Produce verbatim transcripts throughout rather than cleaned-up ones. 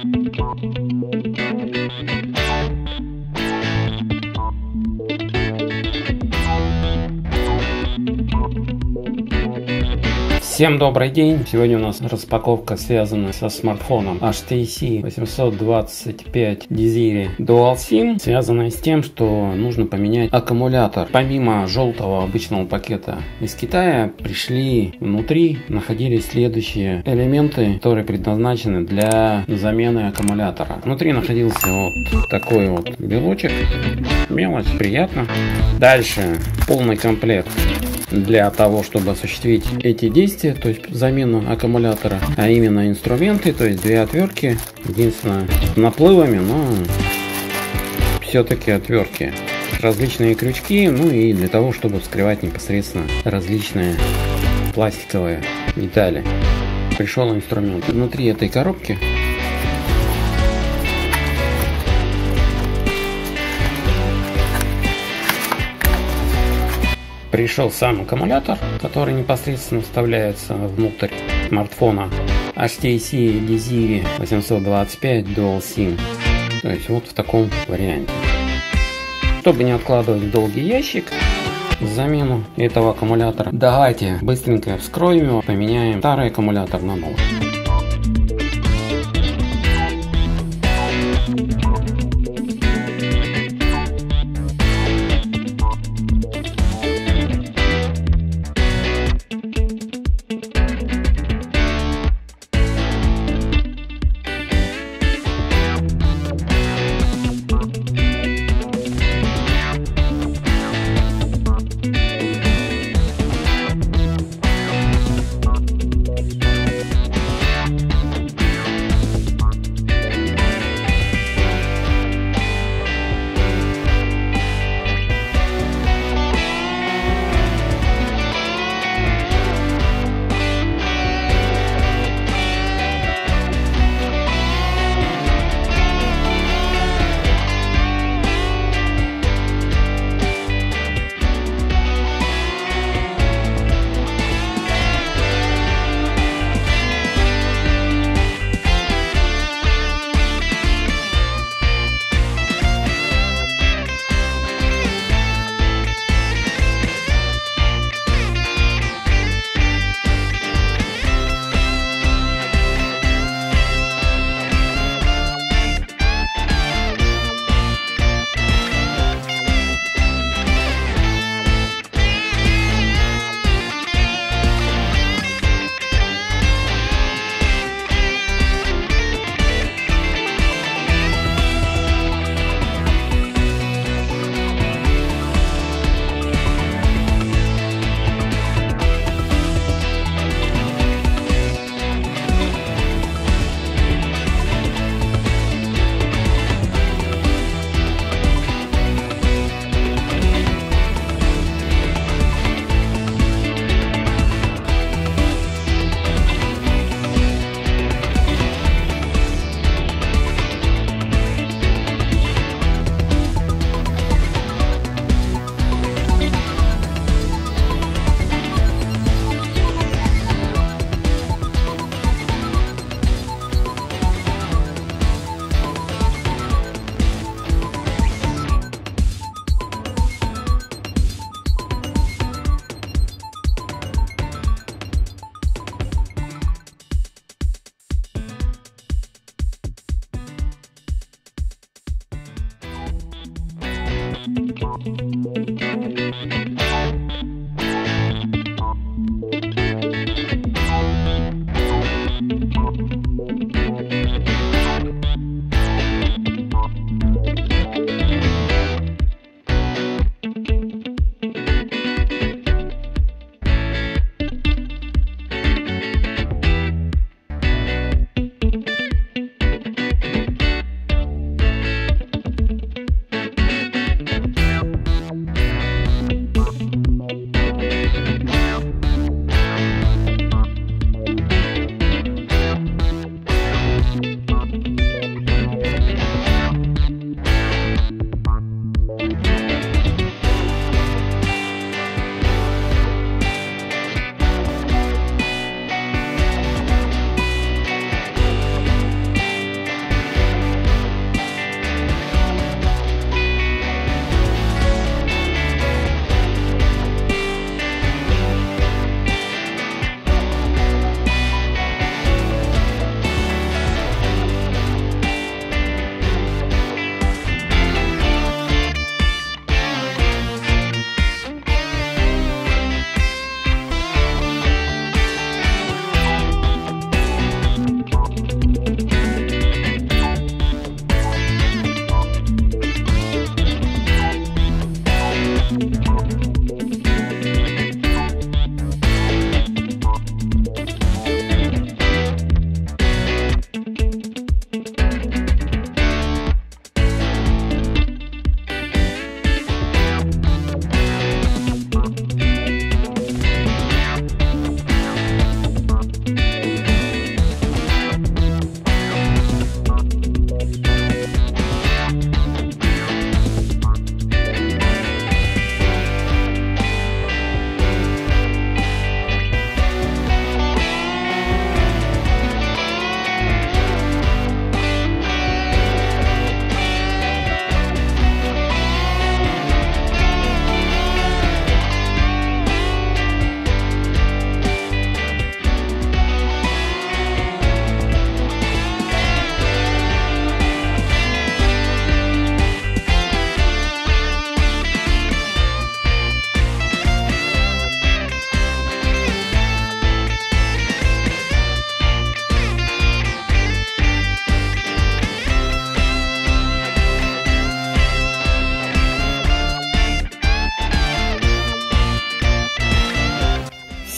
Всем добрый день! Сегодня у нас распаковка, связанная со смартфоном эйч ти си восемьсот двадцать пять Desire Dual SIM, связанная с тем, что нужно поменять аккумулятор. Помимо желтого обычного пакета из Китая, пришли внутри, находились следующие элементы, которые предназначены для замены аккумулятора. Внутри находился вот такой вот белочек, мелочь, приятно. Дальше полный комплект для того, чтобы осуществить эти действия, то есть замену аккумулятора, а именно инструменты, то есть две отвертки, единственное, с наплывами, но все-таки отвертки, различные крючки, ну и для того, чтобы вскрывать непосредственно различные пластиковые детали. Пришел инструмент. Внутри этой коробки пришел сам аккумулятор, который непосредственно вставляется внутрь смартфона эйч ти си Desire восемьсот двадцать пять Dual SIM. То есть вот в таком варианте. Чтобы не откладывать в долгий ящик замену этого аккумулятора, давайте быстренько вскроем его, поменяем старый аккумулятор на новый.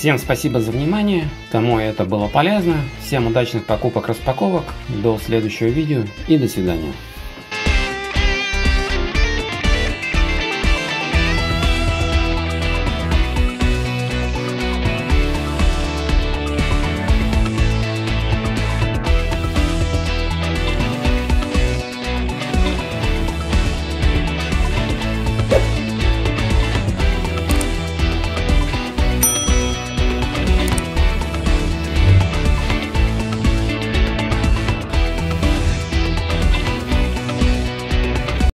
Всем спасибо за внимание, кому это было полезно. Всем удачных покупок-распаковок. До следующего видео и до свидания.